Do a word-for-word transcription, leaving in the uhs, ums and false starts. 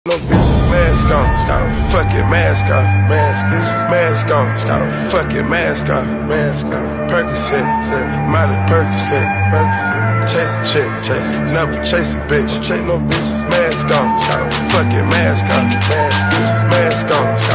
No bitches, mask on, stop, fucking mask on, mask, mask on, stop, fucking mask on, mask on. Percocet, Molly Percocet, chase a chick, chase, never chase a bitch, chase no bitches, mask on, stop, fucking mask on, mask, mask on.